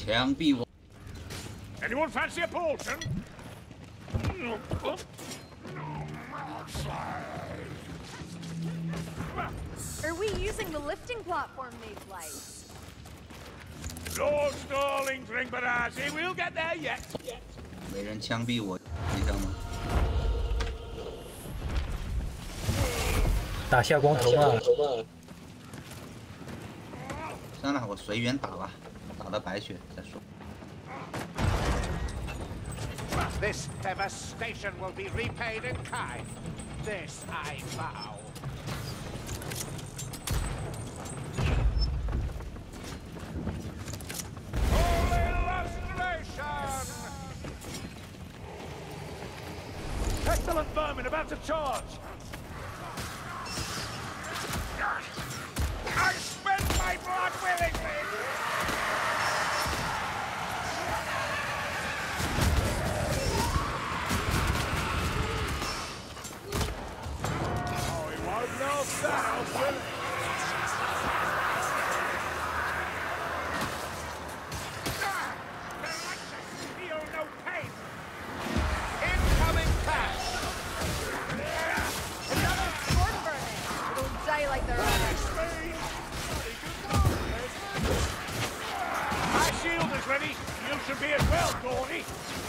枪毙我！ Anyone fancy a portion? Are we using the lifting platform they fly? No stalling, Dringbarazzi. We'll get there yet. 没人枪毙我，你想吗？ 打下光头嘛。 算了，我随缘打吧，打到白血再说。 This devastation will be repaid in kind. This I vow. Holy restoration! Excellent vermin about to charge. I spent my blood willingly. Feel no pain. Incoming pass. Another sword burning. It'll die like the others. My shield is ready. You should be as well, Gordy.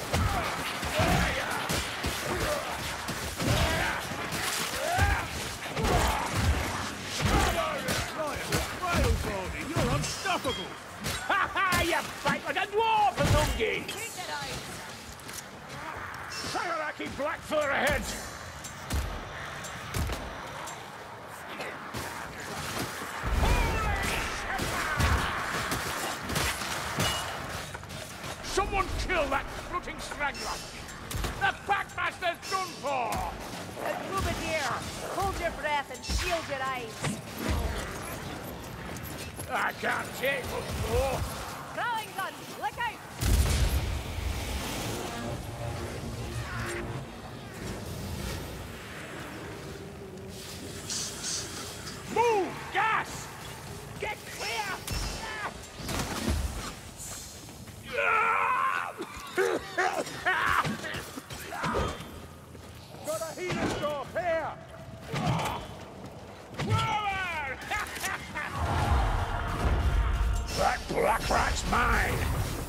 You're unstoppable! Ha ha! You fight like a dwarf, Azungi! Sagaraki Blackfur ahead! Someone kill that rooting strangler! The Packmaster's done for! Move it here. Hold your breath and shield your eyes. I can't take much more! Throwing gun, look out! Move! Gas! Get clear! Got a healer's drop here! That black rat's mine!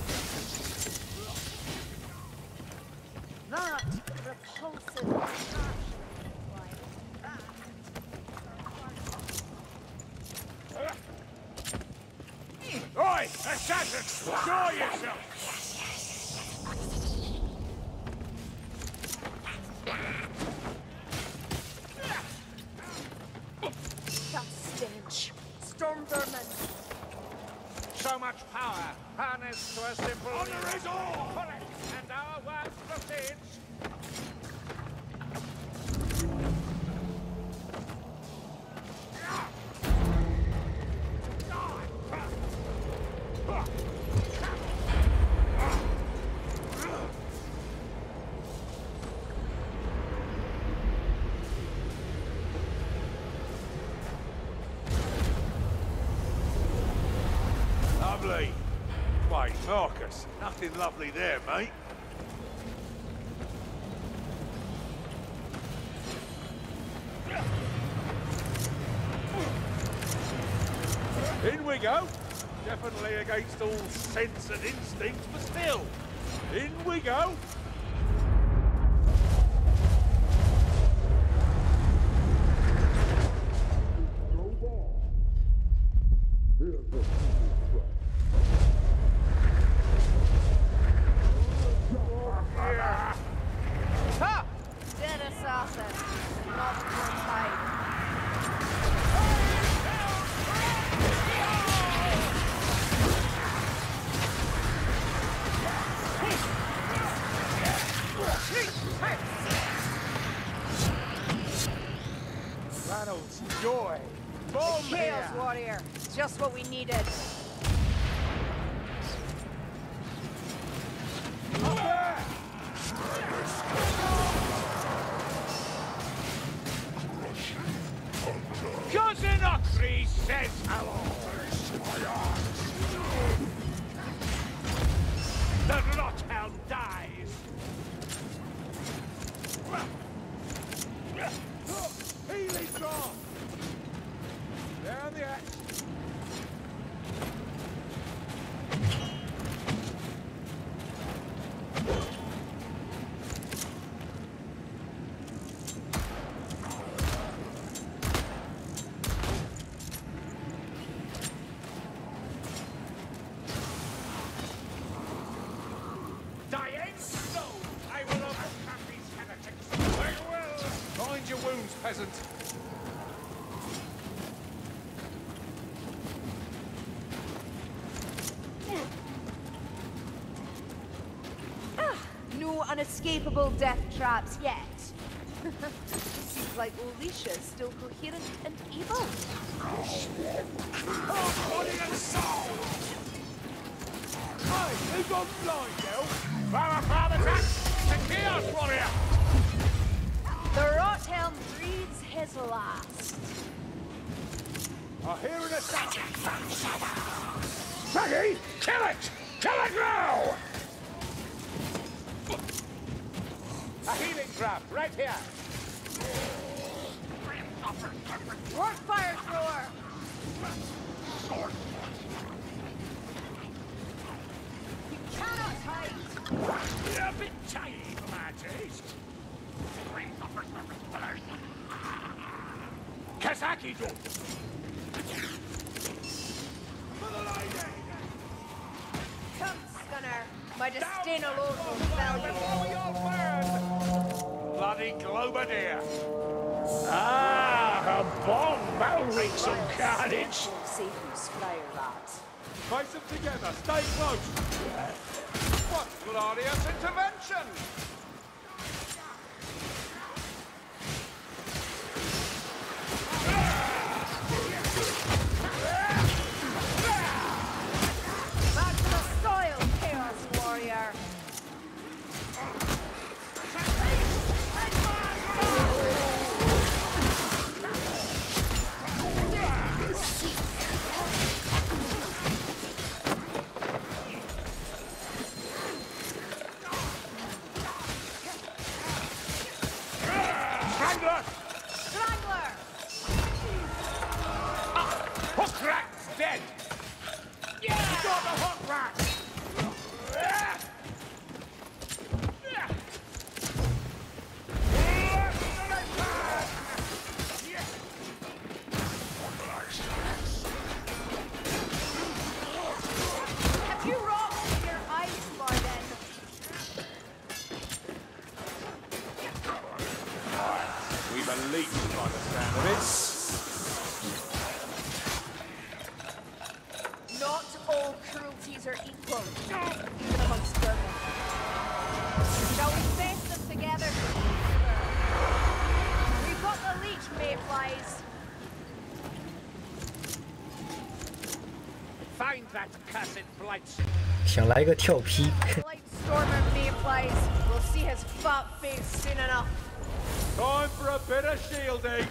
That repulsive passion. Oi! Assassin! Show yourself! That stench. Storm vermin. So much power, harnessed to a simple... Honor is all! Correct, and our work proceeds. Lovely. Wait, Marcus, nothing lovely there, mate. In we go. Definitely against all sense and instinct, but still. In we go. Ha! Dead assassin. Not one time. Reynolds, joy. Bomb Chaos here. warrior. Just what we needed. Up there. Cousin Ockrey says hello. peasant. No unescapable death traps yet. Seems like Alicia's still coherent and evil. Oh, body and soul! Hey, who gone blind, girl? Father's axe! The Chaos Warrior! The Rothelm breathes his last. I hear an assassin! Maggie, kill it! Kill it now! A healing trap, right here! Work fire thrower! You cannot hide! You're a bit tiny for my taste. Kazaki do! For the lady! Come, Stunner. My disdain alone will fell you. Bloody Globadier! Ah, a bomb! That'll wreak some carnage! See who's flyer that. Face them together, stay close! What glorious intervention! Back to the soil, Chaos Warrior! Strangler! Strangler! Hook rat's dead! Yeah! You got the hook rat! Have you rocks in your eyes by then? We've a leak by the sound of it. Not all cruelties are equal, even amongst vermin. Shall we face them together? We've got the leech, mayflies. Find that cursed blight. 想来个跳劈， Blightstormer mayflies. We'll see his fat face soon enough. Time for a bit of shielding.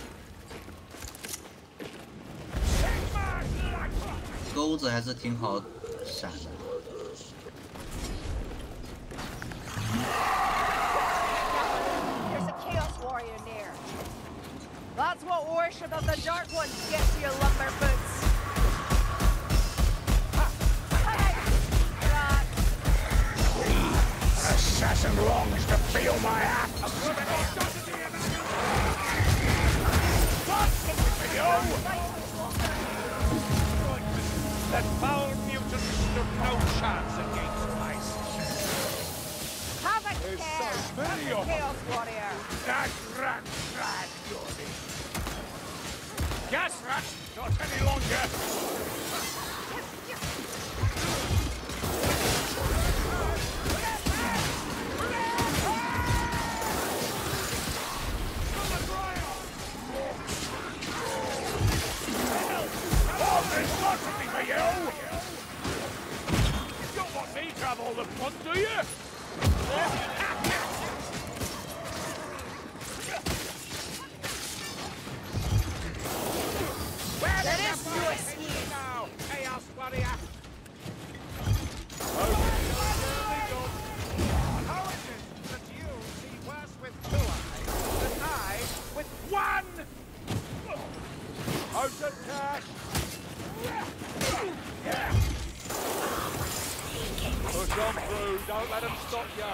Sigma light! 钩子还是挺好闪的。 There's a Chaos Warrior near. That's what worship of the Dark Ones gets to your lumber boots. Hey, rat. Assassin longs to feel my axe. That foul mutant stood no chance against ice. Have a There's care. so many of them. Chaos Warrior. That rat drag your Gas rat, not any longer. Oh, there's lots of me for you! You don't want me to have all the fun, do you? There is no escape. Now, Chaos Warrior! How is it that you see worse with 2 eyes than I with 1? Out of cash! Push on through, don't let them stop you!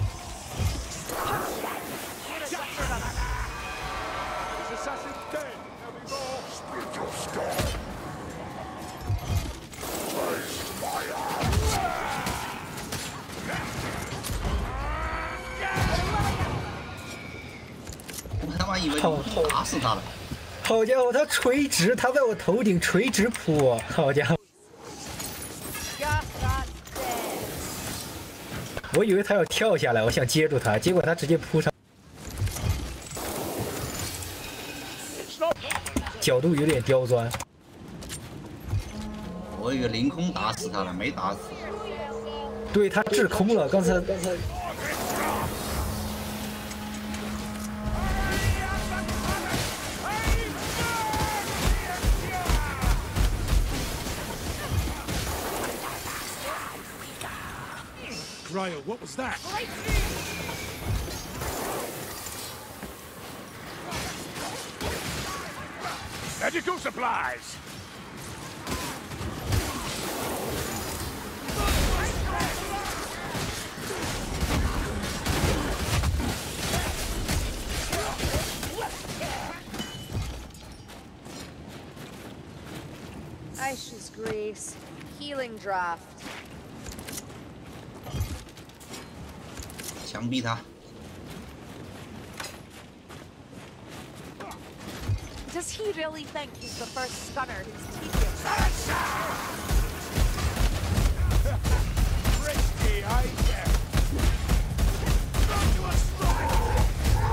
This assassin's dead, there'll be more! Spit your skull! 我他妈以为凌空打死他了。 好家伙，他垂直，他在我头顶垂直扑我，好家伙！ Just got dead. 我以为他要跳下来，我想接住他，结果他直接扑上，角度有点刁钻。 我以为凌空打死他了，没打死。 对他制空了，刚才。 Grail, what was that? Medical supplies! Ashes grease. Healing draft. 枪毙他！ Does he really think he's the first scunner who's teaching? Risky, I guess. Not to a strike!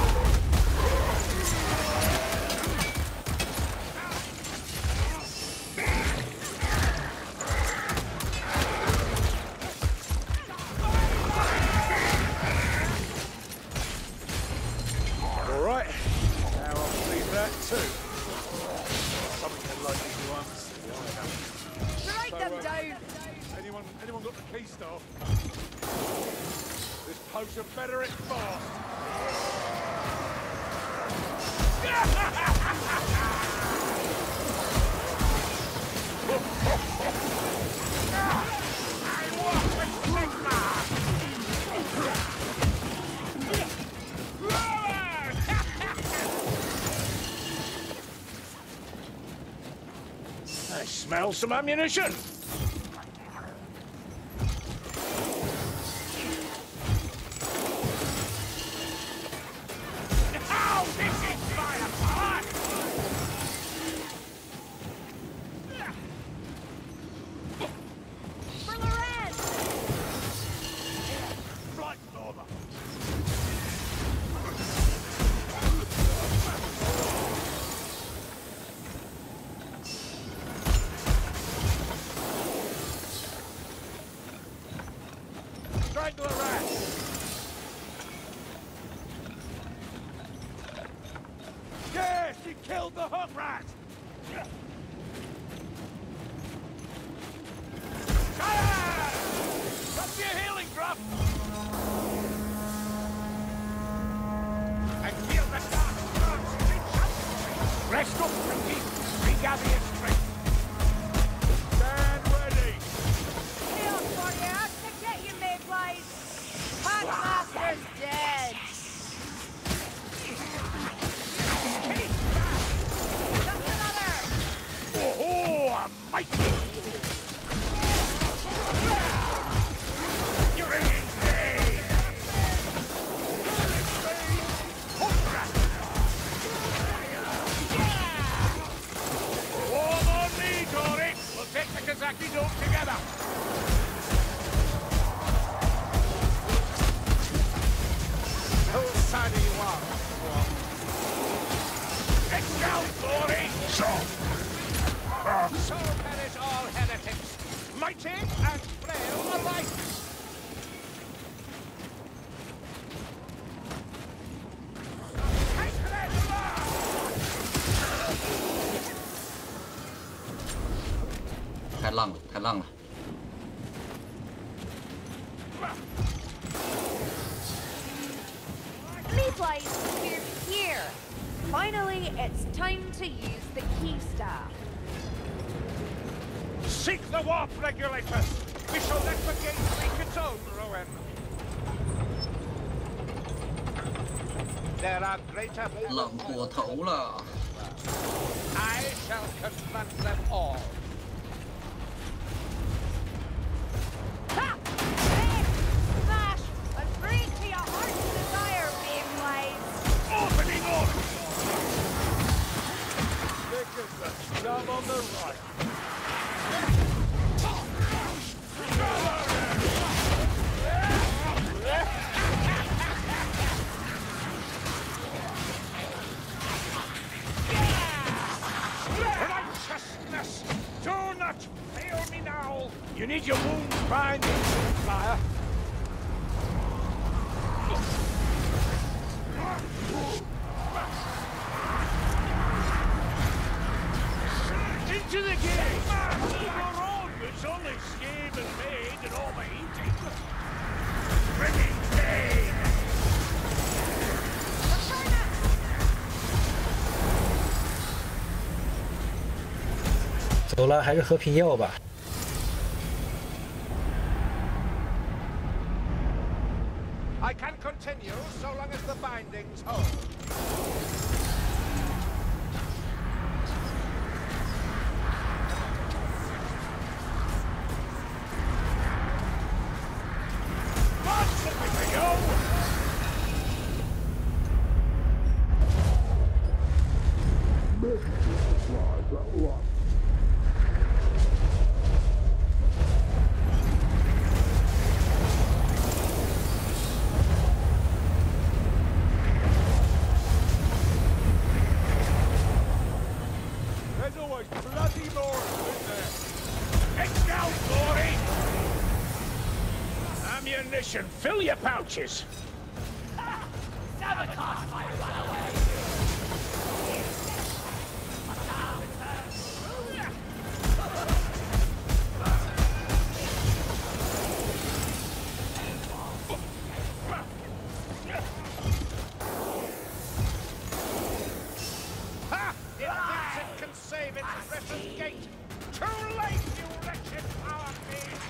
All right. Now I'll see that too. Something like this once. Write them down! Anyone got the key staff? This potion better it fast. I smell some ammunition. Oh, this is fire! For Loren! Flight Norma. Strangle a rat. Yes, he killed the hook rat. Fire! That's your healing drop. And feel the dark storms reach up. Rest up, Frankie. Regather your strength. Stand ready. Chaos Warrior, to get you, Mayflies! Packmaster's dead! Just another! Oh, a mighty! You're in vain! Warm on me, Dory! We'll take the Kazaki Dome together! Whose side are you on? Let's go, Dory! So perish all heretics, mighty and frail alike! Take 太浪了，太浪了！ Mayflies, we're here! Finally, it's time to use the key staff. Seek the warp regulators! We shall let the gate make its own, Rowan! There are greater 冷过头了。 I shall confront them all. Ha! Hey! Smash! And bring to your heart's desire, Mayflies! Opening order! 走了，还是和平药吧。 I can continue so long as the bindings hold. There's always bloody more, isn't there? It's down, Glory! Ammunition, fill your pouches! Sabotage my runaway! Ha! If Vincent can save its precious gate! Too late, you wretched power thief!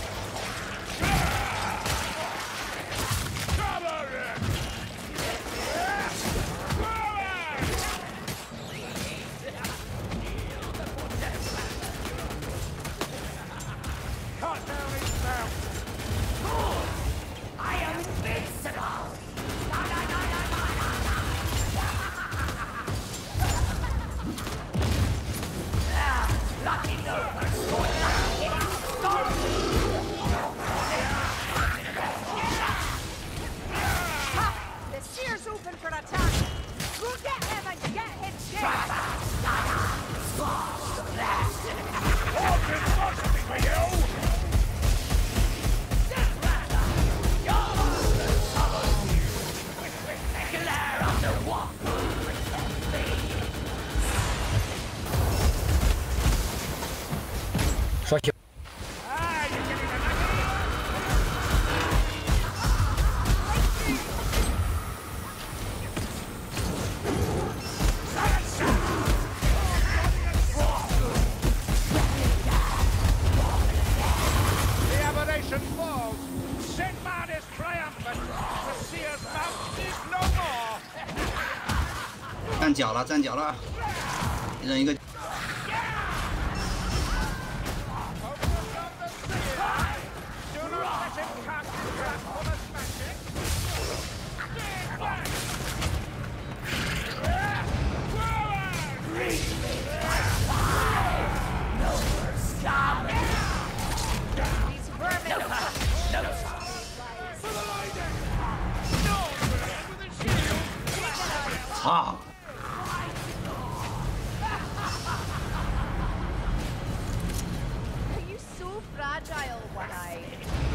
Cover it! Cut down his mouth! I am invincible! The seer's open for attack. Go get him and get him dead. What's impossible for you? 刷新。 Ah, you're getting the knack. The aberration falls. Sinbad is triumphant. The seer's mouth is no more. 站脚了，站脚了，扔一个。 Do not let him catch his grasp on his magic. These vermin. 操！ Are you so fragile, One-Eye?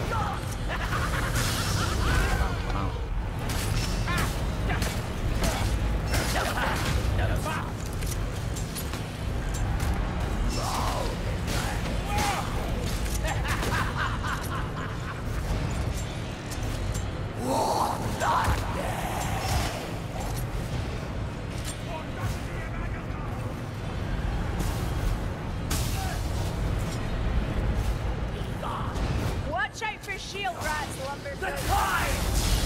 ，Watch out for shield rats, Lumberfoot.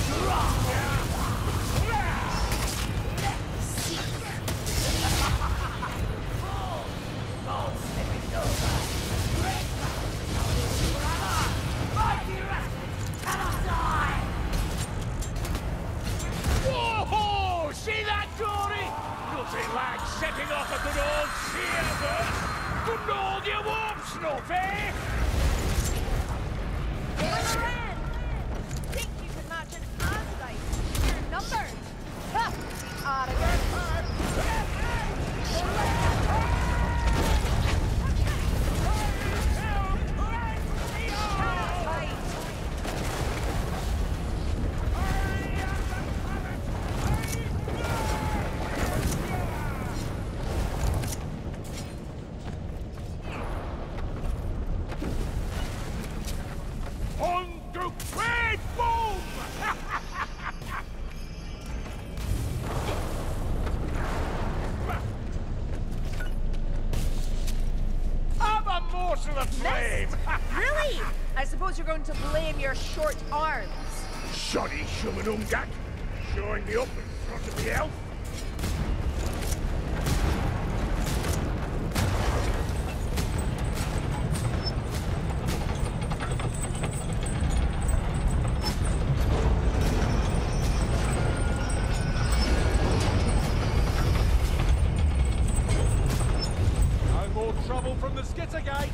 Whoa! See that, Dory? Nothing like setting off a good old seer burst. Couldn't hold your warm snuff, eh? Friend, think you can match an Azite? You're numbered. Ha! Arrogant. reason to blame your short arms. Shoddy Shumanungat, showing me up in front of the elf. No more trouble from the Skittergates.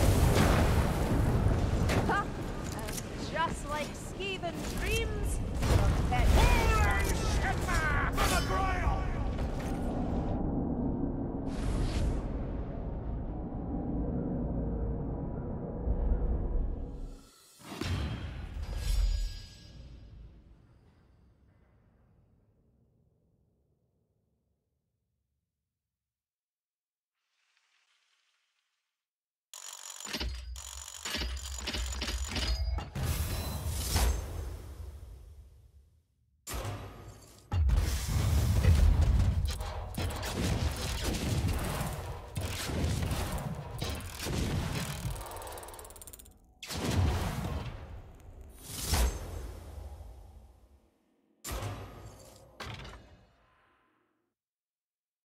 Huh? And just like Skeeven's dreams,